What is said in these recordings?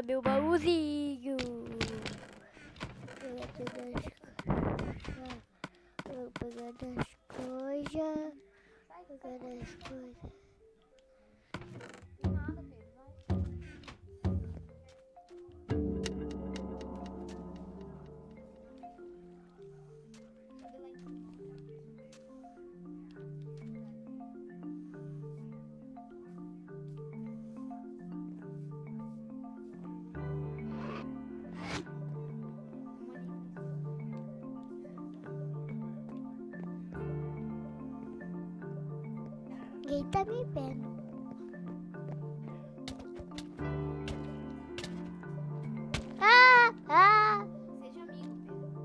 pegar meu baúzinho. Vou pegar as coisas. Pegar as coisas. Ninguém tá me vendo. Seja amigo,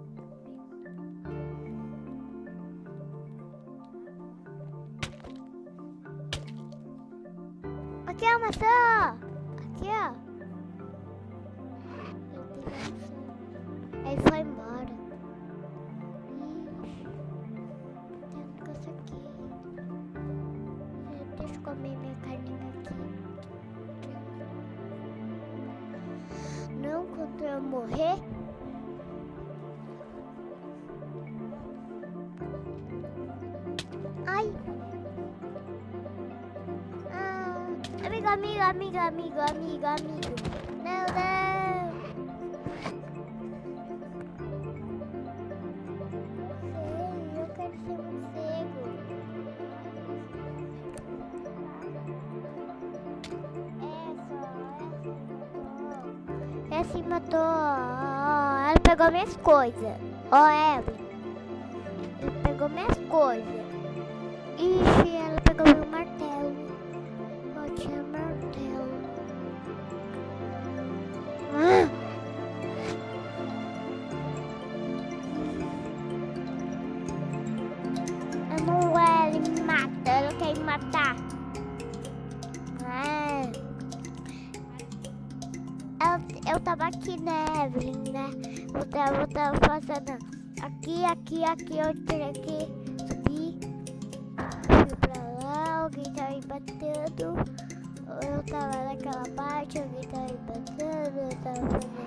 Aqui é a maçã. Aqui, ó. Ele foi embora. Ixi, tem um negócio aqui. Deixa eu comer minha carninha aqui. Não, quando eu morrer. Ai. Amigo. Não. Sei, eu quero ser morcego. Essa matou. Ela pegou minhas coisas. Evelyn. Ela pegou minhas coisas. Ixi, ela pegou meu martelo. Eu tinha martelo. Ele me mata. Ela quer me matar. Eu tava aqui, né, Evelyn, né? Eu tava passando aqui, eu tinha que subir. Fui pra lá, alguém tava me batendo. Eu tava naquela parte, alguém tava me batendo, eu tava fazendo